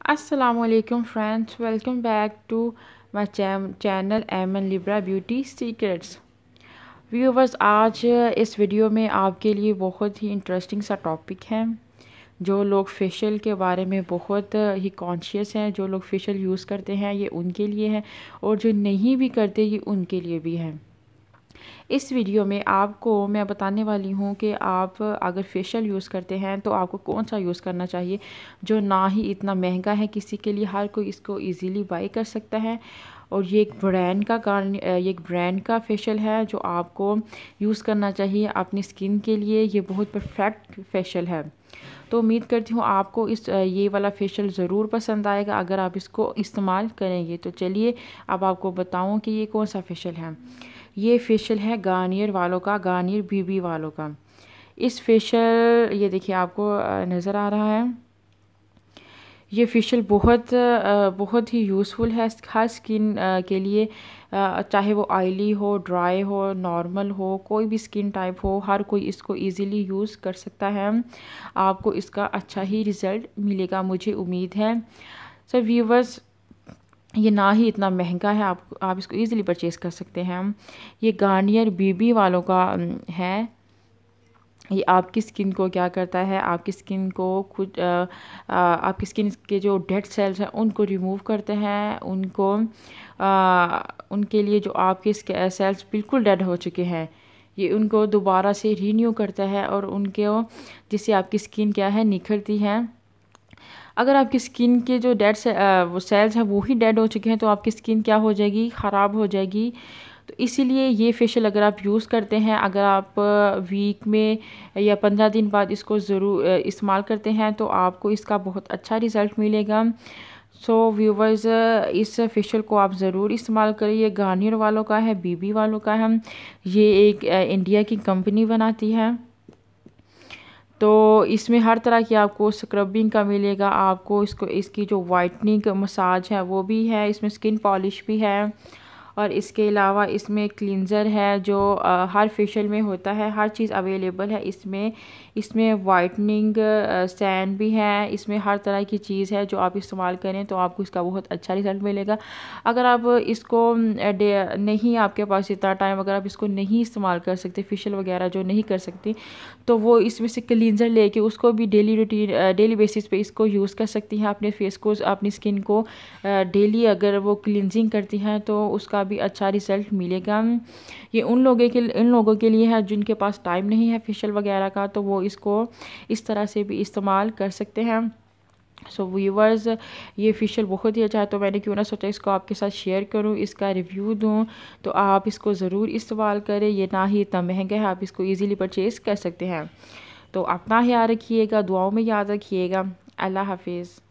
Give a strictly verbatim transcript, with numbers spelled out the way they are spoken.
अस्सलामुअलैकुम friends, welcome back to my channel Eman Libra beauty secrets. Viewers, आज इस video में आपके लिए बहुत ही इंटरेस्टिंग सा टॉपिक है। जो लोग फेशियल के बारे में बहुत ही कॉन्शियस हैं, जो लोग फेशियल यूज़ करते हैं, ये उनके लिए है, और जो नहीं भी करते ये उनके लिए भी है। इस वीडियो में आपको मैं बताने वाली हूँ कि आप अगर फेशियल यूज़ करते हैं तो आपको कौन सा यूज़ करना चाहिए, जो ना ही इतना महंगा है, किसी के लिए हर कोई इसको इजीली बाई कर सकता है। और ये एक ब्रांड का कारण ये एक ब्रांड का फेशियल है जो आपको यूज़ करना चाहिए अपनी स्किन के लिए। ये बहुत परफेक्ट फेशियल है। तो उम्मीद करती हूँ आपको इस ये वाला फेशियल ज़रूर पसंद आएगा अगर आप इसको इस्तेमाल करेंगे। तो चलिए अब आपको बताऊँ कि ये कौन सा फेशियल है। ये फेशियल है गार्नियर वालों का, गार्नियर बीबी वालों का। इस फेशियल ये देखिए आपको नज़र आ रहा है। ये फेशियल बहुत बहुत ही यूज़फुल है हर स्किन के लिए, चाहे वो ऑयली हो, ड्राई हो, नॉर्मल हो, कोई भी स्किन टाइप हो, हर कोई इसको इजीली यूज़ कर सकता है। आपको इसका अच्छा ही रिज़ल्ट मिलेगा, मुझे उम्मीद है। सो व्यूवर्स, ये ना ही इतना महंगा है, आप आप इसको इजीली परचेज़ कर सकते हैं। ये गार्नियर बीबी वालों का है। ये आपकी स्किन को क्या करता है, आपकी स्किन को खुद आ, आ, आपकी स्किन के जो डेड सेल्स हैं उनको रिमूव करते हैं। उनको आ, उनके लिए जो आपके सेल्स बिल्कुल डेड हो चुके हैं, ये उनको दोबारा से रीन्यू करता है और उनके जिससे आपकी स्किन क्या है, निखरती है। अगर आपकी स्किन के जो डेड से, वो सेल्स हैं वो ही डेड हो चुके हैं तो आपकी स्किन क्या हो जाएगी, ख़राब हो जाएगी। तो इसीलिए ये फेशियल अगर आप यूज़ करते हैं, अगर आप वीक में या पंद्रह दिन बाद इसको ज़रूर इस्तेमाल करते हैं तो आपको इसका बहुत अच्छा रिज़ल्ट मिलेगा। सो व्यूवर्स, इस फेशियल को आप ज़रूर इस्तेमाल करें। ये गार्नियर वालों का है, बीबी वालों का है। ये एक इंडिया की कंपनी बनाती है। तो इसमें हर तरह की आपको स्क्रबिंग का मिलेगा, आपको इसको इसकी जो वाइटनिंग मसाज है वो भी है, इसमें स्किन पॉलिश भी है, और इसके अलावा इसमें क्लींजर है जो आ, हर फेशियल में होता है। हर चीज़ अवेलेबल है इसमें। इसमें वाइटनिंग सैंड भी है, इसमें हर तरह की चीज़ है जो आप इस्तेमाल करें तो आपको इसका बहुत अच्छा रिज़ल्ट मिलेगा। अगर आप इसको नहीं, आपके पास इतना टाइम, अगर आप इसको नहीं इस्तेमाल कर सकते, फेशियल वगैरह जो नहीं कर सकती, तो वो इसमें से क्लींजर लेके उसको भी डेली रूटीन डेली बेसिस पे इसको यूज़ कर सकती हैं। अपने फेस को, अपनी स्किन को डेली अगर वो क्लींजिंग करती हैं तो उसका भी अच्छा रिज़ल्ट मिलेगा। ये उन लोगों के उन लोगों के लिए है जिनके पास टाइम नहीं है फेशियल वगैरह का, तो वो इसको इस तरह से भी इस्तेमाल कर सकते हैं। सो so, व्यूवर्स, ये फेशियल बहुत ही अच्छा है तो मैंने क्यों ना सोचा इसको आपके साथ शेयर करूं, इसका रिव्यू दूं। तो आप इसको ज़रूर इस्तेमाल करें। ये ना ही इतना महंगा है, आप इसको इजीली परचेज़ कर सकते हैं। तो अपना ख्याल रखिएगा, दुआओं में याद रखिएगा। अल्लाह हाफिज़।